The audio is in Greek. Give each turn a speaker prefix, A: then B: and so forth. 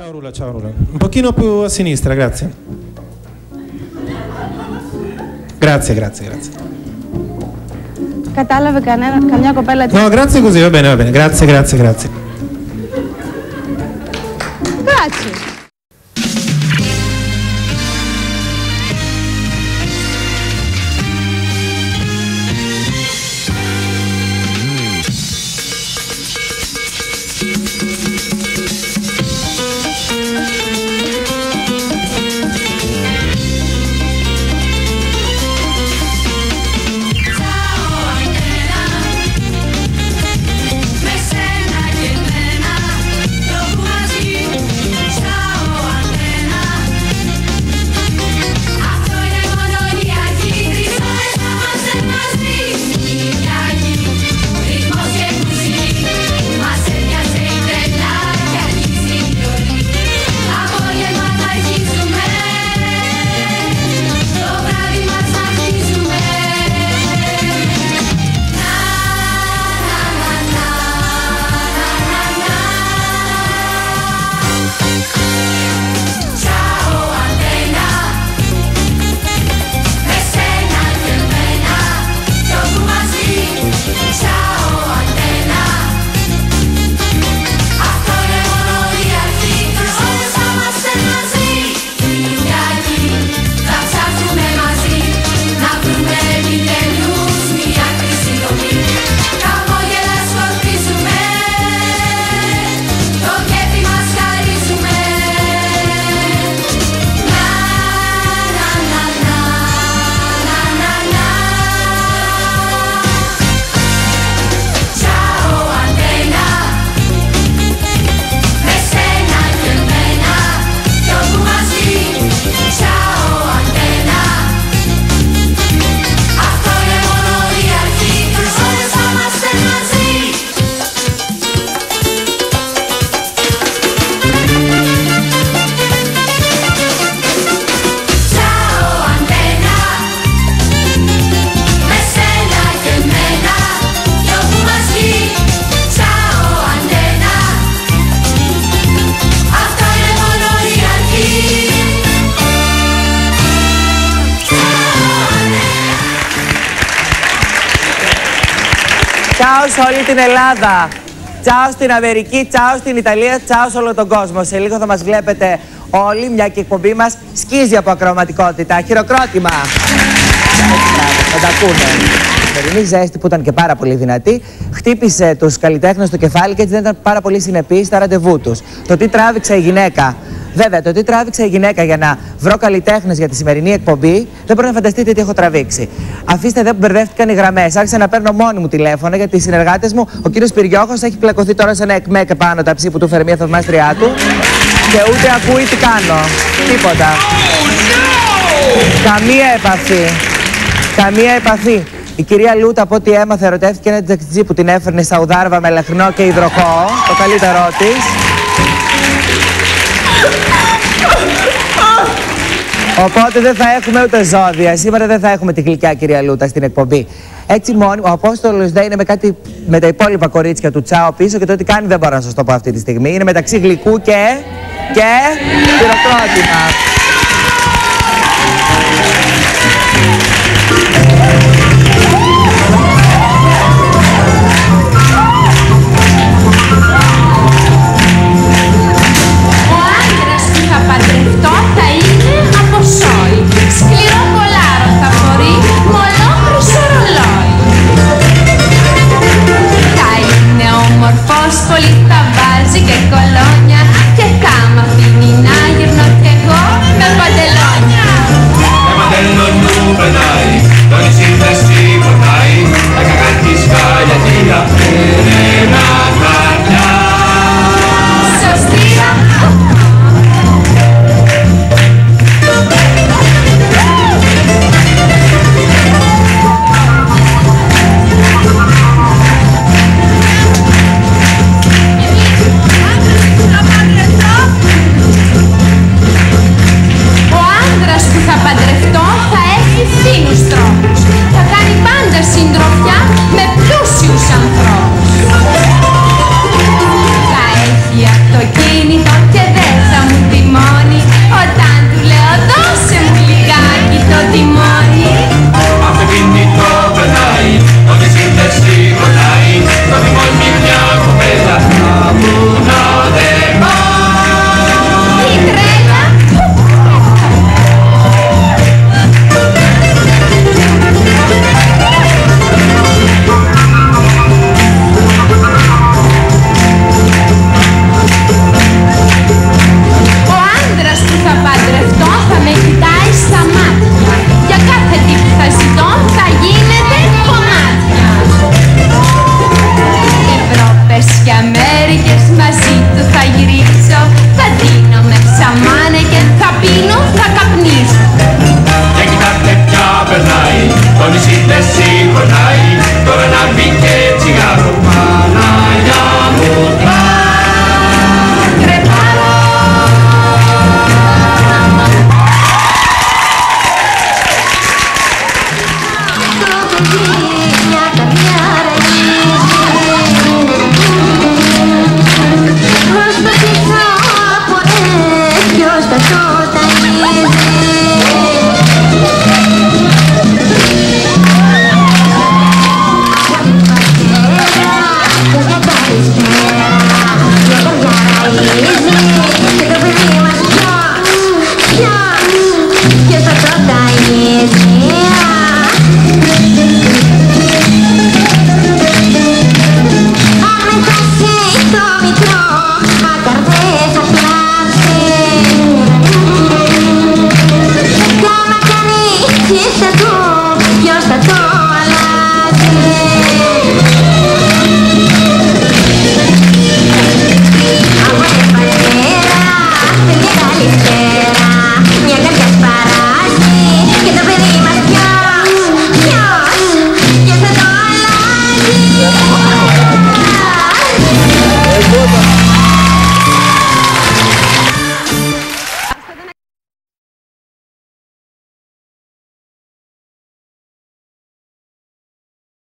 A: Ciao Rula, ciao Rula. Un pochino più a sinistra, grazie. Grazie, grazie, grazie.
B: Κατάλαβε καμιά κοπέλα.
A: No, grazie così, va bene, va bene. Grazie, grazie, grazie.
B: Grazie.
C: Τσάου σε όλη την Ελλάδα. Τσάου στην Αμερική, τσάου στην Ιταλία, τσάου σε όλο τον κόσμο. Σε λίγο θα μας βλέπετε όλοι, μια και η εκπομπή μας σκίζει από ακροματικότητα. Χειροκρότημα. Θα τα ακούνε. Η σημερινή ζέστη που ήταν και πάρα πολύ δυνατή χτύπησε τους καλλιτέχνες στο κεφάλι και έτσι δεν ήταν πάρα πολύ συνεπείς στα ραντεβού τους. Το τι τράβηξε η γυναίκα. Βέβαια, το τι τράβηξε η γυναίκα για να βρω καλλιτέχνες για τη σημερινή εκπομπή, δεν μπορεί να φανταστείτε τι έχω τραβήξει. Αφήστε δε που μπερδεύτηκαν οι γραμμές. Άρχισα να παίρνω μόνη μου τηλέφωνο γιατί οι συνεργάτες μου, ο κύριος Πυριόχος, έχει πλακωθεί τώρα σε ένα εκμέκ πάνω ταψί που του φέρε μια θαυμάστριά του και ούτε ακούει τι κάνω. Τίποτα. Καμία επαφή. Καμία επαφή. Η κυρία Λούτα, από ό,τι έμαθε, ερωτεύτηκε ένα τζαξιτζί που την έφερνε σαουδάρβα με λαχνό και υδροχό. Το καλύτερό της. Οπότε δεν θα έχουμε ούτε ζώδια. Σήμερα δεν θα έχουμε τη γλυκιά κυρία Λούτα στην εκπομπή. Έτσι μόνο, ο Απόστολος δεν είναι με τα υπόλοιπα κορίτσια του Τσάο πίσω και το τι κάνει δεν μπορώ να σας το πω αυτή τη στιγμή. Είναι μεταξύ γλυκού και χειροκρότημα.